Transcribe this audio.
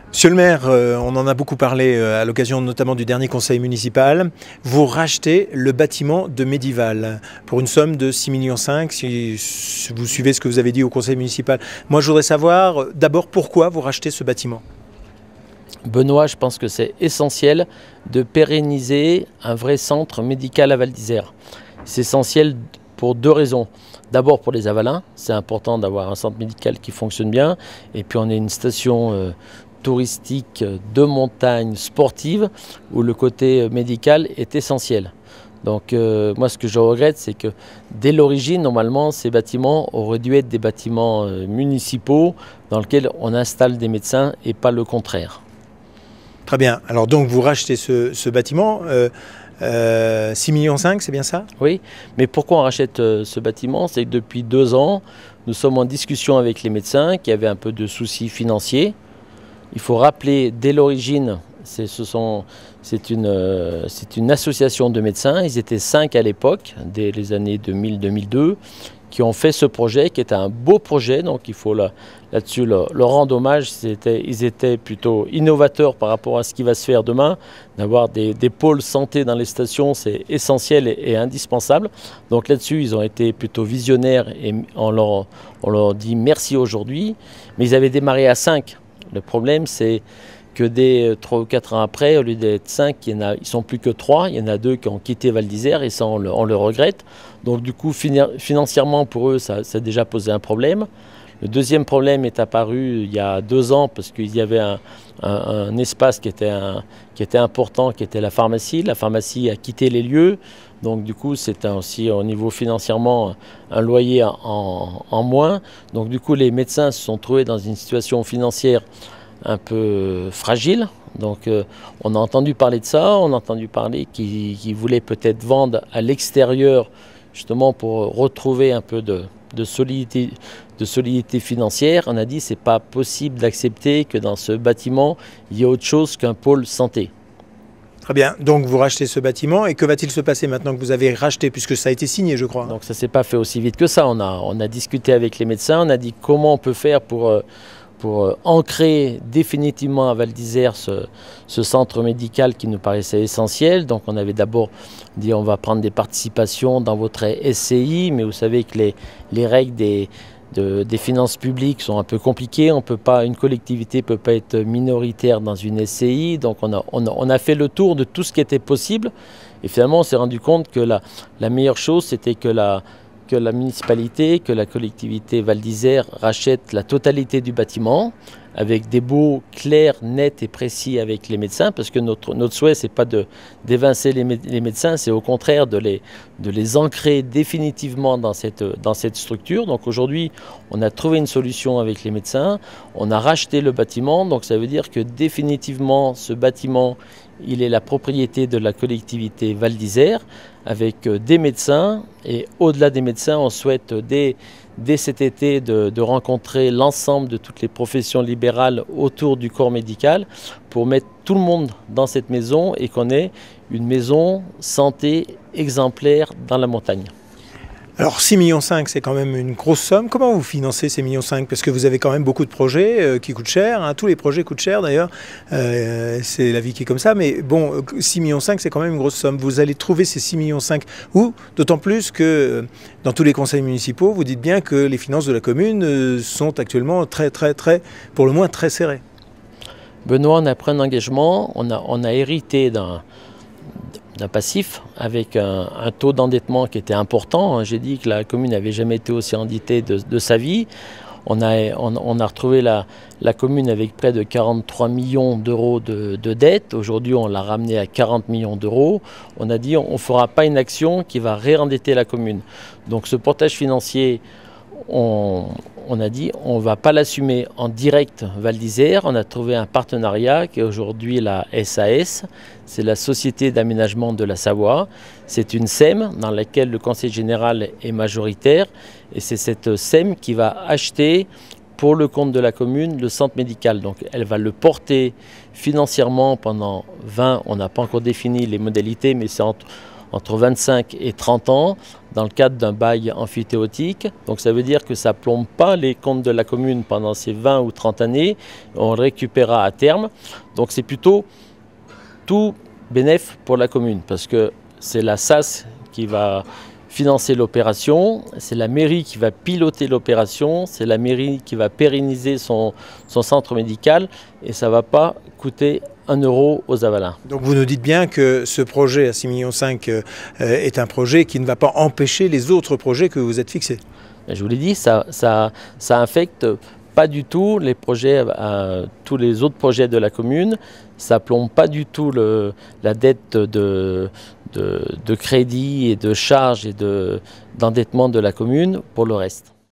Monsieur le maire, on en a beaucoup parlé à l'occasion notamment du dernier conseil municipal. Vous rachetez le bâtiment de Médival pour une somme de 6,5 millions si vous suivez ce que vous avez dit au conseil municipal. Moi, je voudrais savoir d'abord pourquoi vous rachetez ce bâtiment. Benoît, je pense que c'est essentiel de pérenniser un vrai centre médical à Val d'Isère. C'est essentiel pour deux raisons. D'abord pour les Avalins, c'est important d'avoir un centre médical qui fonctionne bien. Et puis on est une station touristique de montagne sportive où le côté médical est essentiel. Donc moi ce que je regrette, c'est que dès l'origine, normalement, ces bâtiments auraient dû être des bâtiments municipaux dans lesquels on installe des médecins et pas le contraire. Très bien. Alors donc vous rachetez ce bâtiment, 6,5 millions, c'est bien ça? Oui, mais pourquoi on rachète ce bâtiment? C'est que depuis 2 ans, nous sommes en discussion avec les médecins qui avaient un peu de soucis financiers. Il faut rappeler, dès l'origine, c'est une association de médecins. Ils étaient 5 à l'époque, dès les années 2000-2002, qui ont fait ce projet, qui était un beau projet. Donc il faut là-dessus leur rendre hommage. Ils étaient plutôt innovateurs par rapport à ce qui va se faire demain. D'avoir des pôles santé dans les stations, c'est essentiel et indispensable. Donc là-dessus, ils ont été plutôt visionnaires et on leur dit merci aujourd'hui. Mais ils avaient démarré à 5. Le problème, c'est que dès 3 ou 4 ans après, au lieu d'être 5, ils ne sont plus que 3. Il y en a 2 qui ont quitté Val d'Isère et ça, on le regrette. Donc du coup, financièrement, pour eux, ça a déjà posé un problème. Le deuxième problème est apparu il y a 2 ans parce qu'il y avait un espace qui était important, qui était la pharmacie. La pharmacie a quitté les lieux. Donc du coup, c'est aussi au niveau financièrement un loyer en moins. Donc du coup, les médecins se sont trouvés dans une situation financière un peu fragile. Donc on a entendu parler de ça, on a entendu parler qu'ils voulaient peut-être vendre à l'extérieur justement pour retrouver un peu de solidité financière. On a dit c'est pas possible d'accepter que dans ce bâtiment, il y ait autre chose qu'un pôle santé. Très bien, donc vous rachetez ce bâtiment et que va-t-il se passer maintenant que vous avez racheté, puisque ça a été signé, je crois? Donc ça ne s'est pas fait aussi vite que ça. On a discuté avec les médecins, on a dit comment on peut faire pour ancrer définitivement à Val d'Isère ce centre médical qui nous paraissait essentiel. Donc on avait d'abord dit on va prendre des participations dans votre SCI, mais vous savez que les règles des finances publiques sont un peu compliquées. Une collectivité ne peut pas être minoritaire dans une SCI. Donc on a fait le tour de tout ce qui était possible. Et finalement on s'est rendu compte que la meilleure chose c'était que la municipalité, que la collectivité Val d'Isère rachète la totalité du bâtiment avec des baux clairs, nets et précis avec les médecins, parce que notre souhait, ce n'est pas d'évincer les médecins, c'est au contraire de les ancrer définitivement dans cette structure. Donc aujourd'hui, on a trouvé une solution avec les médecins, on a racheté le bâtiment, donc ça veut dire que définitivement, ce bâtiment, il est la propriété de la collectivité Val d'Isère avec des médecins, et au-delà des médecins, on souhaite dès cet été de rencontrer l'ensemble de toutes les professions libérales autour du corps médical pour mettre tout le monde dans cette maison et qu'on ait une maison santé exemplaire dans la montagne. Alors 6,5 millions, c'est quand même une grosse somme. Comment vous financez ces 6,5 millions? Parce que vous avez quand même beaucoup de projets qui coûtent cher. Hein. Tous les projets coûtent cher d'ailleurs. C'est la vie qui est comme ça. Mais bon, 6,5 millions, c'est quand même une grosse somme. Vous allez trouver ces 6,5 millions où? D'autant plus que dans tous les conseils municipaux, vous dites bien que les finances de la commune sont actuellement très, pour le moins très serrées. Benoît, on a pris un engagement. On a hérité d'un passif avec un taux d'endettement qui était important. J'ai dit que la commune n'avait jamais été aussi endettée de sa vie. On a retrouvé la commune avec près de 43 millions d'euros de dettes. Aujourd'hui, on l'a ramené à 40 millions d'euros. On a dit on ne fera pas une action qui va réendetter la commune. Donc ce portage financier, on a dit on ne va pas l'assumer en direct Val d'Isère. On a trouvé un partenariat qui est aujourd'hui la SAS, c'est la Société d'aménagement de la Savoie. C'est une SEM dans laquelle le conseil général est majoritaire et c'est cette SEM qui va acheter pour le compte de la commune le centre médical. Donc elle va le porter financièrement pendant 20, on n'a pas encore défini les modalités, mais c'est entre 25 et 30 ans dans le cadre d'un bail emphytéotique. Donc ça veut dire que ça ne plombe pas les comptes de la commune pendant ces 20 ou 30 années. On le récupérera à terme. Donc c'est plutôt tout bénéf pour la commune parce que c'est la SAS qui va financer l'opération, c'est la mairie qui va piloter l'opération, c'est la mairie qui va pérenniser son centre médical et ça ne va pas coûter 1 euro aux Avalins. Donc vous nous dites bien que ce projet à 6,5 millions est un projet qui ne va pas empêcher les autres projets que vous êtes fixés. Je vous l'ai dit, ça affecte pas du tout les projets, tous les autres projets de la commune. Ça ne plombe pas du tout la dette de crédit et de charges et d'endettement de la commune pour le reste.